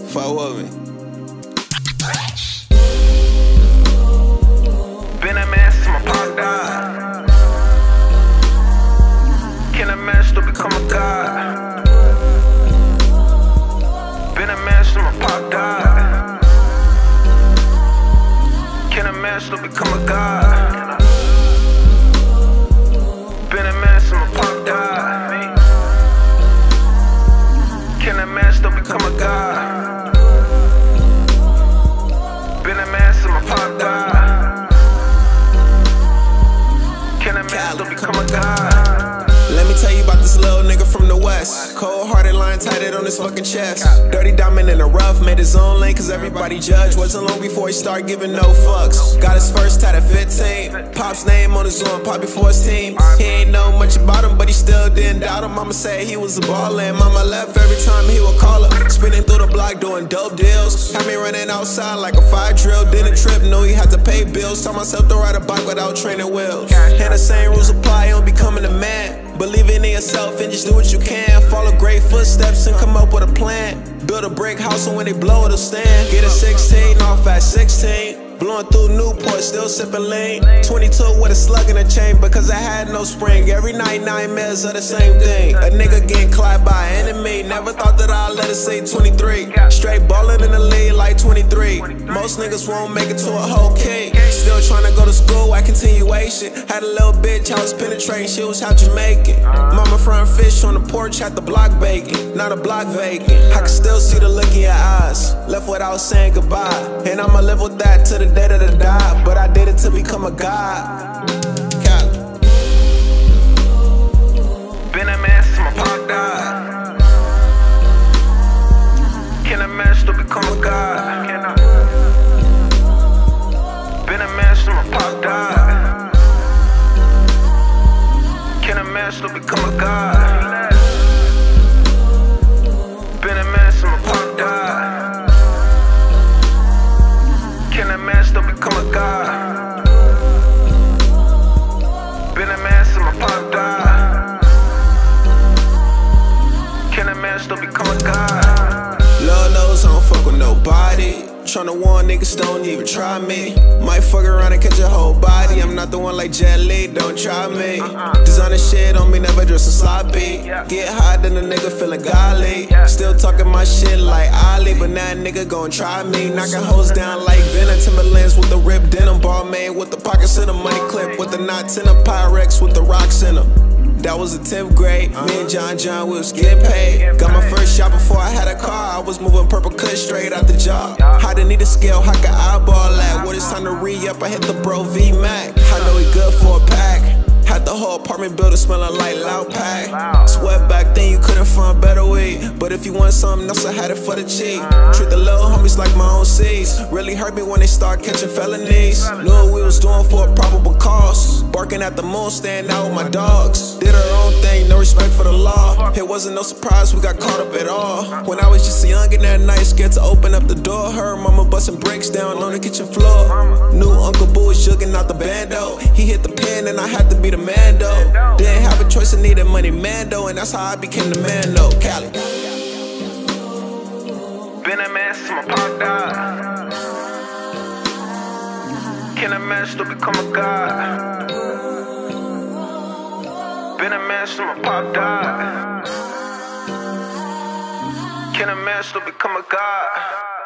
Fuck with me. Been a man since my pop died. Can a man still become a god? Been a man since my pop died. Can a man still become a god? Been a man since my pop died. Can a man still become a god? Been a man since my pop died. Can a man still become a god? Let me tell you about this little nigga from the west. Cold-hearted, lying tatted on his fucking chest. Dirty diamond in the rough, made his own lane cause everybody judged. Wasn't long before he started giving no fucks. Got his first tat at 15. Pop's name on his arm, Pop before his team. He ain't know much about him, but he still didn't doubt him. Mama said he was a baller, and mama left every time he would call her. Spinning through the block doing dope deals. Had me running outside like a fire drill. Didn't trip, knew he had to pay bills. Taught myself to ride a bike without training wheels. And the same rules apply on becoming a man. Believe in yourself and just do what you can. Follow great footsteps and come up with a plan. Build a brick house and when they blow it'll stand. Get a 16 off at 16. Blowing through Newport, still sipping lean. 22 with a slug in a chain because I had no spring. Every night nightmares are the same thing. A nigga getting clapped by an enemy. Never thought that I'd let it say 23. Straight ballin' in the league like 23. Most niggas won't make it to a whole cake. Still trying to go to school at continuation. Had a little bitch, I was penetrating. She was half Jamaican. Mama frying fish on the porch, had the block baking. Not a block vacant. I can still see the look in your eyes. Left without saying goodbye. And I'ma live with that to the day that I die, but I did it to become a god. Been a man since my pop died. Can a man still become a god? Been a man since my pop died. Can a man still become a god? Been a man since my pop died. Can a man still become a god? Been a man since my pop died. Can a man still become a god? Lord knows I don't fuck with nobody. Tryna warn niggas don't even try me. Might fuck around and catch a whole body. I'm not the one like Jet Li, don't try me. Designer shit on me, never dress a sloppy. Get high then a nigga feeling golly. Still talking my shit like Ali, but now nigga gon' try me. Knocking hoes down like Venom. Timberlands with the ripped denim. Ball made with the pockets in the money clip. With the knots in the Pyrex with the rocks in them. That was the 10th grade, me and John, we was getting paid. Got my first shot before I had a car. I was moving purple cut straight out the job. I didn't need a scale, how could I eyeball that? When it's time to re-up, I hit the bro V-Mac. I know he good for a pack. Had the whole apartment building smelling like loud pack. Sweat back then, you couldn't find better weed. But if you want something else, I had it for the cheap. Treat the little homies like my own seeds. Really hurt me when they start catching felonies. Knew what we was doing for a probable cause. Barking at the moon, staying out with my dogs. Did our own thing, no respect for the law. It wasn't no surprise we got caught up at all. When I was just young and that night, scared to open up the door. Heard mama busting bricks down on the kitchen floor. Knew Uncle Boo was jugging out the bando. He hit the pen and I had to be the man though. Didn't have a choice, I needed money, man though. And that's how I became the man though. Cali. Been a man since my pop died. Can a man still become a god? Been a man since my pop died. Can a man still become a god?